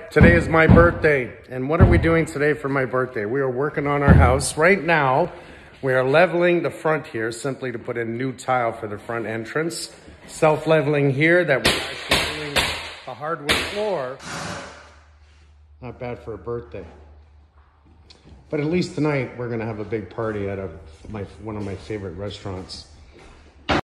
Today is my birthday, and what are we doing today for my birthday? We are working on our house. Right now, we are leveling the front here simply to put in new tile for the front entrance. Self-leveling here that we're actually doing a hardwood floor. Not bad for a birthday. But at least tonight, we're gonna have a big party at one of my favorite restaurants.